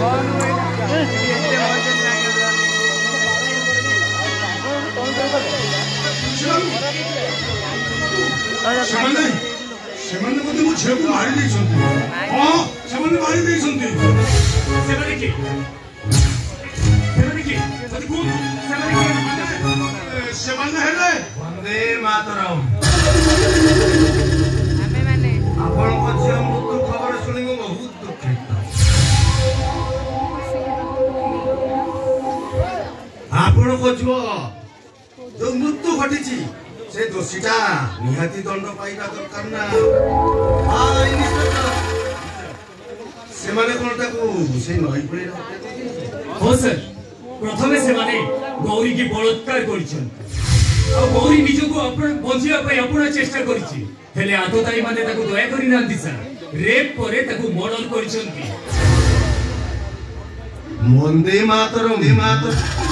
ସେମାନେ ବୋଧେ ମୋ ଝିଅକୁ ମାରି ଦେଇଛନ୍ତି। ହଁ ସେମାନେ ମାରି ଦେଇଛନ୍ତି। ସେମାନେ କିଏ? ସେମାନେ ହେଲେ ବନ୍ଦେ ମାତରମ୍। ଆପଣଙ୍କ ଝିଅ ମୃତ୍ୟୁ ଖବର ଶୁଣି ମୁଁ ବହୁତ ଦୁଃଖିତ। ଆପଣଙ୍କ ଝିଅ ଯୋଉ ମୃତ୍ୟୁ ଘଟିଛି ସେ ଦୋଷୀଟା ନିହାତି ଦଣ୍ଡ ପାଇବା ଦରକାର ନା। ସେମାନେ କଣ ତାକୁ ସେ ନଈ କୂଳରେ ହଁ ସାର୍, ପ୍ରଥମେ ସେମାନେ ଗୌରୀ କି ବଳାତ୍କାର କରିଛନ୍ତି ଆଉ ଗୌରୀ ନିଜକୁ ବଞ୍ଚିବା ପାଇଁ ଅପ୍ରାଣ ଚେଷ୍ଟା କରିଛି, ହେଲେ ଆତତାୟୀ ମାନେ ତାକୁ ଦୟା କରିନାହାନ୍ତି ସାର୍। ରେପ୍ ପରେ ତାକୁ ମର୍ଡର କରିଛନ୍ତି। ବନ୍ଦେ ମାତରମ୍।